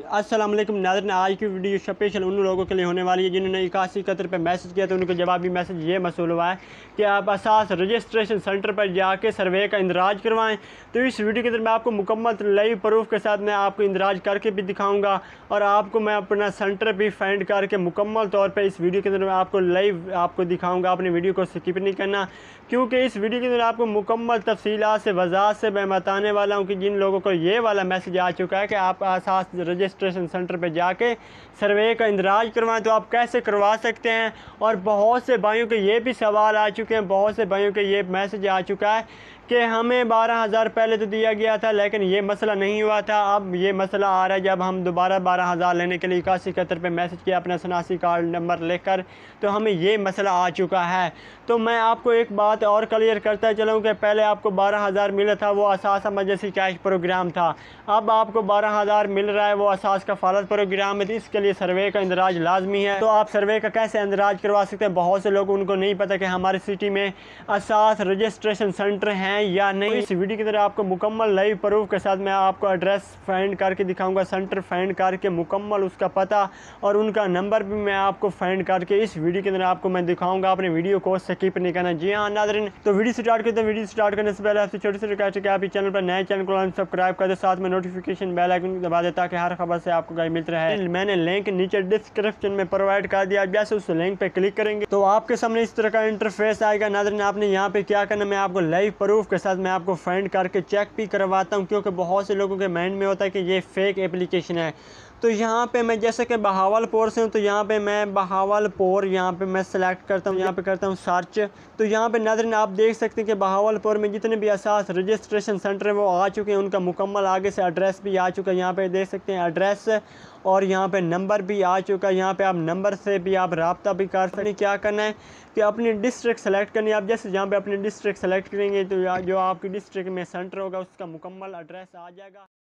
अस्सलाम वालेकुम नाज़रीन, आज की वीडियो स्पेशल उन लोगों के लिए होने वाली है जिन्होंने 8171 पे मैसेज किया। तो उनको जवाबी मैसेज ये मसूल हुआ है कि आप असास रजिस्ट्रेशन सेंटर पर जाके सर्वे का इंदराज करवाएं। तो इस वीडियो के अंदर मैं आपको मुकम्मल लाइव प्रूफ के साथ मैं आपको इंदराज करके भी दिखाऊंगा और आपको मैं अपना सेंटर भी फाइंड करके मुकम्मल तौर पर इस वीडियो के अंदर मैं आपको लाइव आपको दिखाऊँगा। अपने वीडियो को स्किप नहीं करना, क्योंकि इस वीडियो के अंदर आपको मुकम्मल तफसीलात से वजाहत से मैं बताने वाला हूँ कि जिन लोगों को ये वाला मैसेज आ चुका है कि आप असास रजिस्ट्रेशन सेंटर पे जाके सर्वे का इंदराज करवाएं, तो आप कैसे करवा सकते हैं। और बहुत से भाइयों के ये भी सवाल आ चुके हैं, बहुत से भाइयों के ये मैसेज आ चुका है कि हमें 12,000 पहले तो दिया गया था लेकिन ये मसला नहीं हुआ था। अब ये मसला आ रहा है जब हम दोबारा 12,000 लेने के लिए 8171 पे मैसेज किया अपना शनासी कार्ड नंबर लेकर, तो हमें ये मसला आ चुका है। तो मैं आपको एक बात और क्लियर करता चलूँ कि पहले आपको 12,000 मिला था, वो असास इमरजेंसी कैश प्रोग्राम था। अब आपको 12,000 मिल रहा है, वो असास कफालत प्रोग्राम है। तो इसके लिए सर्वे का इंदराज लाजमी है। तो आप सर्वे का कैसे इंदराज करवा सकते हैं, बहुत से लोग उनको नहीं पता कि हमारी सिटी में असास रजिस्ट्रेशन सेंटर हैं या नहीं। इस वीडियो की तरह आपको मुकम्मल लाइव प्रूफ के साथ मैं आपको एड्रेस फाइंड करके दिखाऊंगा, सेंटर फाइंड करके मुकम्मल उसका पता और उनका नंबर भी मैं आपको फाइंड करके इस वीडियो के अंदर आपको मैं दिखाऊंगा। अपने वीडियो को स्किप नहीं करना। जी हाँ नाज़रीन, तो वीडियो स्टार्ट करते हैं। वीडियो स्टार्ट करने से पहले आपसे छोटी सी रिक्वेस्ट है कि आप इस चैनल पर नए चैनल को सब्सक्राइब कर दे, साथ में नोटिफिकेशन बेल आइकन दबा दे ताकि हर खबर से आपको गाइड मिलता रहे। मैंने लिंक नीचे डिस्क्रिप्शन में प्रोवाइड कर दिया, जैसे उस लिंक पे क्लिक करेंगे तो आपके सामने इस तरह का इंटरफेस आएगा। नाज़रीन, आपने यहाँ पे क्या करना, मैं आपको लाइव प्रूफ के साथ मैं आपको फाइंड करके चेक भी करवाता हूँ, क्योंकि बहुत से लोगों के माइंड में होता है कि ये फेक एप्लीकेशन है। तो यहाँ पे मैं जैसे कि बहावलपुर से हूँ, तो यहाँ पे मैं बहावलपुर यहाँ पे मैं सेलेक्ट करता हूँ, यहाँ पे करता हूँ सर्च। तो यहाँ पे नाज़रीन आप देख सकते हैं कि बहावलपुर में जितने भी असास रजिस्ट्रेशन सेंटर है वो आ चुके हैं, उनका मुकम्मल आगे से एड्रेस भी आ चुका है। यहाँ पे देख सकते हैं एड्रेस और यहाँ पे नंबर भी आ चुका है। यहाँ पे आप नंबर से भी आप रब्ता भी कर सकते हैं। क्या करना है कि अपनी डिस्ट्रिक्ट सेलेक्ट करनी है। आप जैसे जहाँ पे अपनी डिस्ट्रिक्ट सेलेक्ट करेंगे तो जो आपकी डिस्ट्रिक्ट में सेंटर होगा उसका मुकम्मल एड्रेस आ जाएगा।